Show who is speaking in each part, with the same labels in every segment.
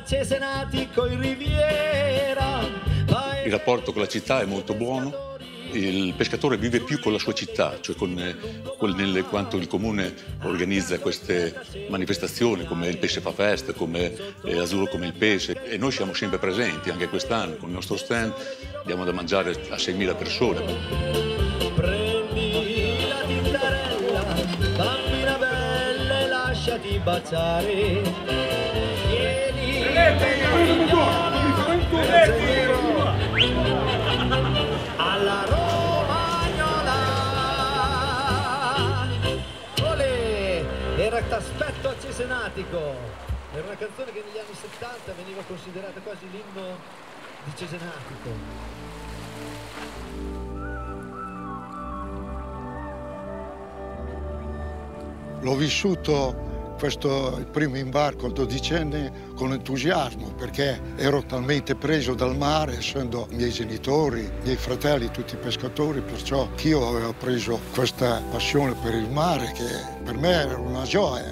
Speaker 1: Cesenatico in Riviera.
Speaker 2: Il rapporto con la città è molto buono. Il pescatore vive più con la sua città, cioè quanto il comune organizza queste manifestazioni come il Pesce fa festa, come Azzurro come il pesce, e noi siamo sempre presenti. Anche quest'anno con il nostro stand diamo da mangiare a 6.000 persone.
Speaker 1: Prendi la tintarella, bambina bella, e lasciati baciare. Vieni, alla Romagnola. Olè, era T'aspetto a Cesenatico. Era una canzone che negli anni 70 veniva considerata quasi l'inno di Cesenatico.
Speaker 3: L'ho vissuto il primo imbarco al 12enne con entusiasmo, perché ero talmente preso dal mare, essendo i miei genitori, i miei fratelli tutti pescatori, perciò anch'io avevo preso questa passione per il mare che per me era una gioia.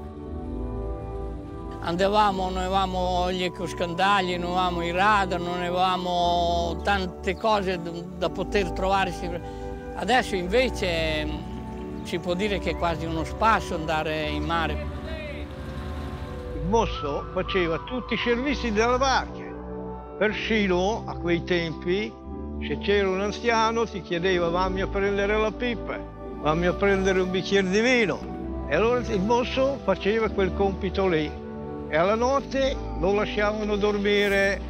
Speaker 4: Andavamo, non avevamo gli ecoscandali, non avevamo i radar, non avevamo tante cose da poter trovarsi. Adesso invece si può dire che è quasi uno spasso andare in mare.
Speaker 5: Il mosso faceva tutti i servizi della barca. Persino a quei tempi, se c'era un anziano, ti chiedeva vammi a prendere la pipa, vammi a prendere un bicchiere di vino. E allora il mosso faceva quel compito lì. E alla notte lo lasciavano dormire.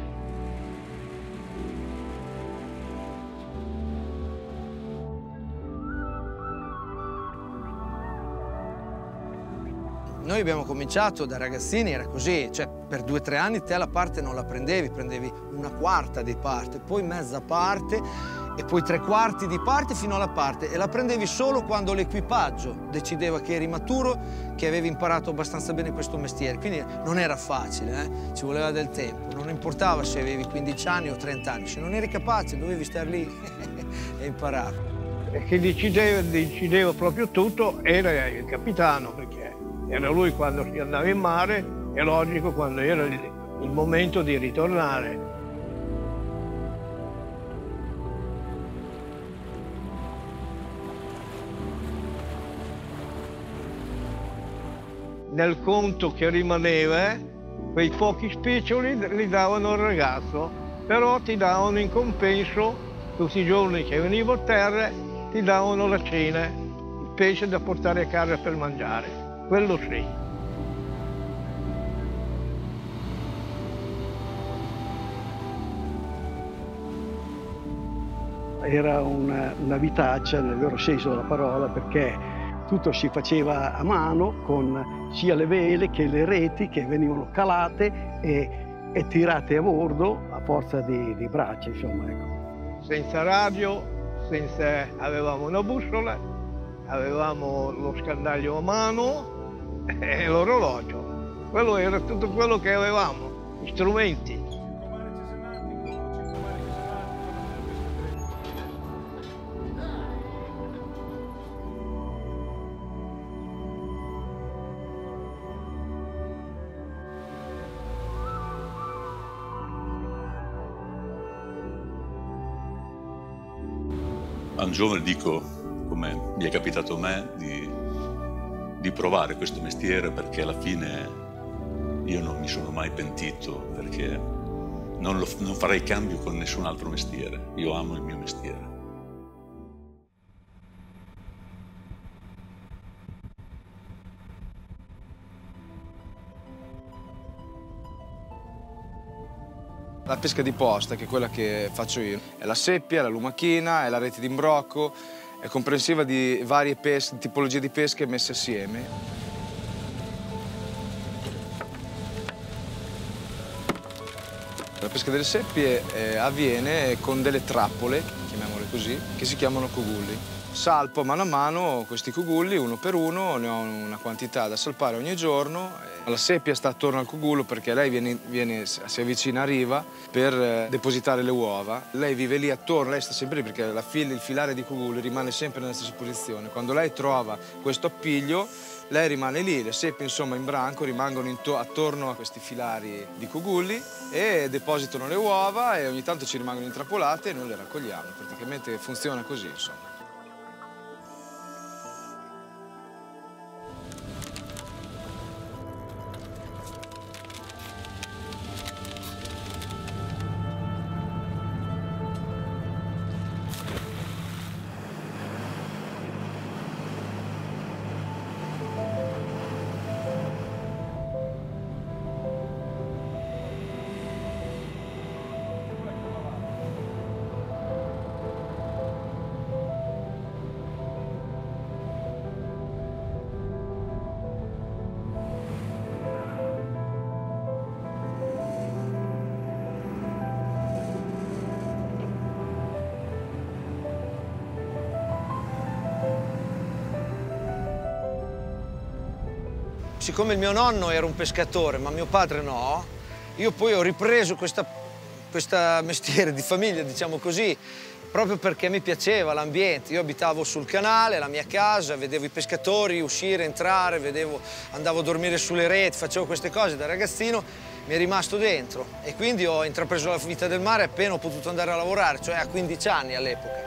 Speaker 6: Noi abbiamo cominciato da ragazzini, era così, cioè per 2 o 3 anni te la parte non la prendevi, prendevi una quarta di parte, poi mezza parte e poi 3/4 di parte fino alla parte, e la prendevi solo quando l'equipaggio decideva che eri maturo, che avevi imparato abbastanza bene questo mestiere, quindi non era facile, ci voleva del tempo, non importava se avevi 15 anni o 30 anni, se non eri capace dovevi stare lì e imparare.
Speaker 5: E chi decideva proprio tutto era il capitano, perché era lui quando si andava in mare, è logico quando era il momento di ritornare. Nel conto che rimaneva, quei pochi spiccioli li davano al ragazzo, però ti davano in compenso, tutti i giorni che venivo a terra, ti davano la cena, il pesce da portare a casa per mangiare. Quello sì.
Speaker 7: Era una vitaccia nel vero senso della parola, perché tutto si faceva a mano con sia le vele che le reti che venivano calate e tirate a bordo a forza di braccia, insomma, ecco.
Speaker 5: Senza radio, avevamo una bussola, avevamo lo scandaglio a mano e l'orologio. Quello era tutto quello che avevamo, gli strumenti.
Speaker 2: A un giovane dico, come mi è capitato a me, di provare questo mestiere, perché alla fine io non mi sono mai pentito, perché non farei cambio con nessun altro mestiere. Io amo il mio mestiere.
Speaker 8: La pesca di posta, che è quella che faccio io, è la seppia, la lumachina, è la rete d'imbrocco, è comprensiva di varie tipologie di pesche messe assieme. La pesca delle seppie avviene con delle trappole, chiamiamole così, che si chiamano cugulli. Salpo mano a mano questi cugulli, uno per uno, ne ho una quantità da salpare ogni giorno. La seppia sta attorno al cugullo perché lei si avvicina a riva per depositare le uova. Lei vive lì attorno, lei sta sempre lì perché il filare di cugulli rimane sempre nella stessa posizione. Quando lei trova questo appiglio, lei rimane lì, le seppie insomma in branco rimangono attorno a questi filari di cogulli e depositano le uova e ogni tanto ci rimangono intrappolate e noi le raccogliamo. Praticamente funziona così, insomma.
Speaker 6: Siccome il mio nonno era un pescatore, ma mio padre no, io poi ho ripreso questo mestiere di famiglia, diciamo così, proprio perché mi piaceva l'ambiente. Io abitavo sul canale, la mia casa, vedevo i pescatori uscire, entrare, andavo a dormire sulle reti, facevo queste cose da ragazzino, mi è rimasto dentro e quindi ho intrapreso la vita del mare appena ho potuto andare a lavorare, cioè a 15 anni all'epoca.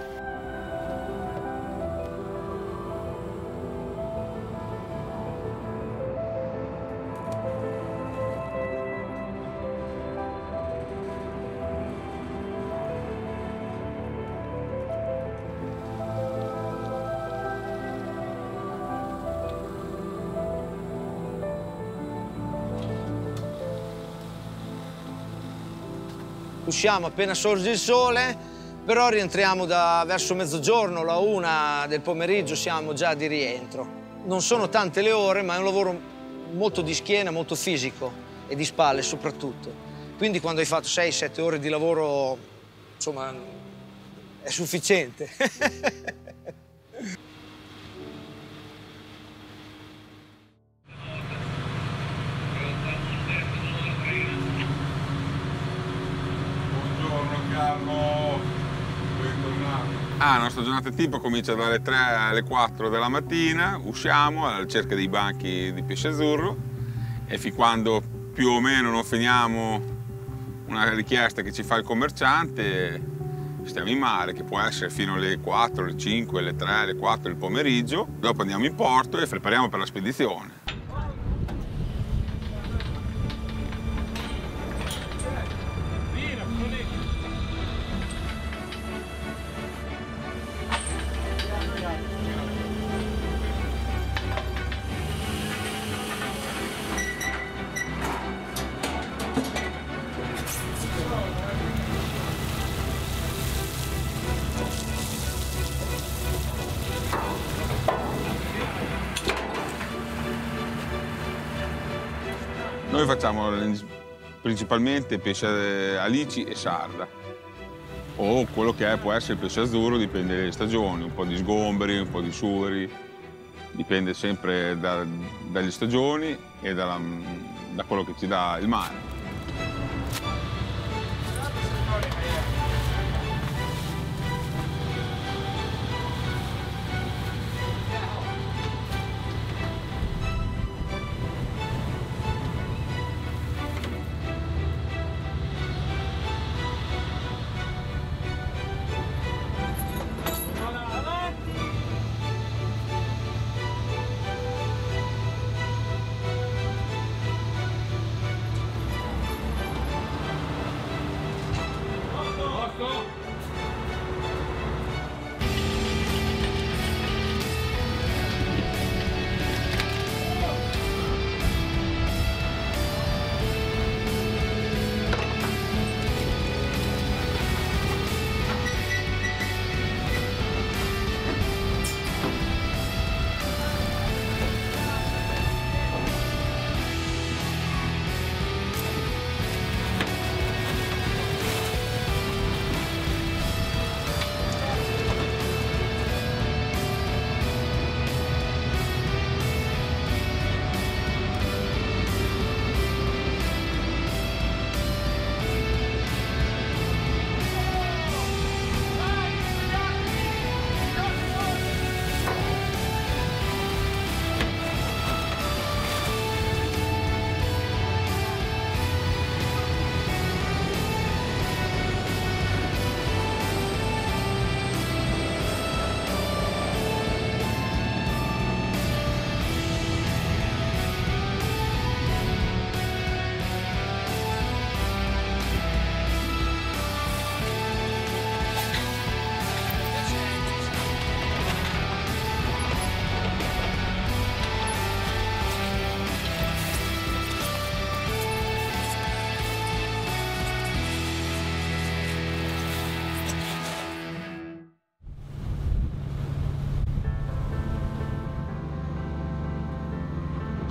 Speaker 6: Usciamo appena sorge il sole, però rientriamo verso mezzogiorno, la 1 del pomeriggio siamo già di rientro. Non sono tante le ore, ma è un lavoro molto di schiena, molto fisico e di spalle soprattutto. Quindi quando hai fatto 6-7 ore di lavoro, insomma, è sufficiente.
Speaker 9: La nostra giornata tipo comincia dalle 3 alle 4 della mattina, usciamo alla ricerca dei banchi di pesce azzurro e fin quando più o meno non finiamo una richiesta che ci fa il commerciante stiamo in mare, che può essere fino alle 4, alle 5, alle 3, alle 4 del pomeriggio. Dopo andiamo in porto e prepariamo per la spedizione. Noi facciamo principalmente pesce alici e sarda, o quello che può essere il pesce azzurro, dipende dalle stagioni, un po' di sgomberi, un po' di sugheri, dipende sempre dalle stagioni e da quello che ci dà il mare.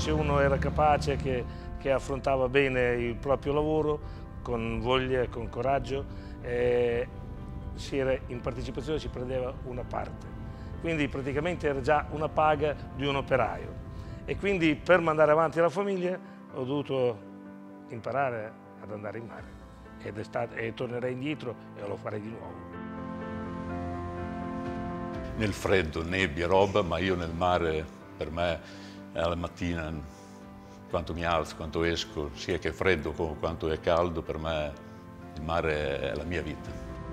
Speaker 10: se uno era capace, che affrontava bene il proprio lavoro, con voglia e con coraggio, in partecipazione si prendeva una parte. Quindi praticamente era già una paga di un operaio. E quindi per mandare avanti la famiglia ho dovuto imparare ad andare in mare. E tornerei indietro e lo farei di nuovo.
Speaker 2: Nel freddo, nebbia, roba, ma io nel mare, per me, alla mattina, quanto mi alzo, quanto esco, sia che è freddo quanto è caldo, per me il mare è la mia vita.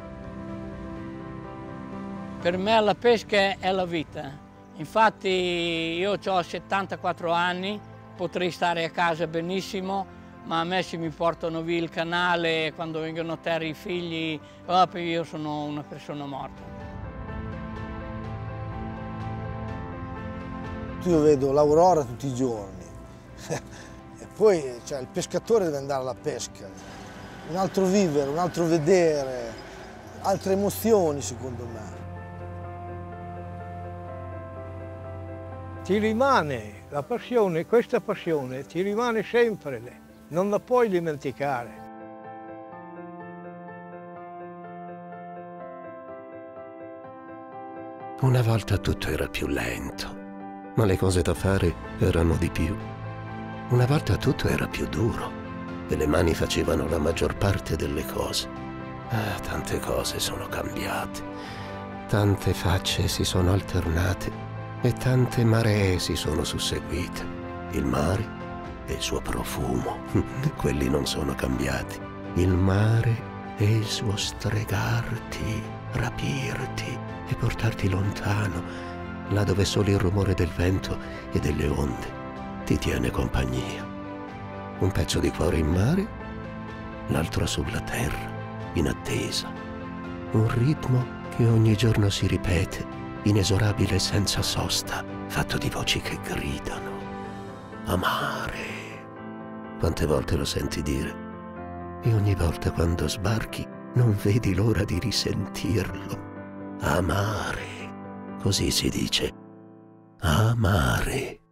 Speaker 4: Per me la pesca è la vita. Infatti io ho 74 anni, potrei stare a casa benissimo, ma a me se mi portano via il canale, quando vengono a terra i figli, io sono una persona morta.
Speaker 11: Io vedo l'Aurora tutti i giorni e poi il pescatore deve andare alla pesca, un altro vivere, un altro vedere, altre emozioni secondo me.
Speaker 5: Ti rimane la passione, questa passione ti rimane sempre. Non la puoi dimenticare.
Speaker 12: Una volta tutto era più lento, ma le cose da fare erano di più. Una volta tutto era più duro e le mani facevano la maggior parte delle cose. Tante cose sono cambiate, tante facce si sono alternate e tante maree si sono susseguite. Il mare e il suo profumo, quelli non sono cambiati. Il mare e il suo stregarti, rapirti e portarti lontano, là dove solo il rumore del vento e delle onde ti tiene compagnia. Un pezzo di cuore in mare, l'altro sulla terra, in attesa. Un ritmo che ogni giorno si ripete, inesorabile senza sosta, fatto di voci che gridano. Amare. Quante volte lo senti dire? E ogni volta quando sbarchi non vedi l'ora di risentirlo. Amare. Così si dice. Amare.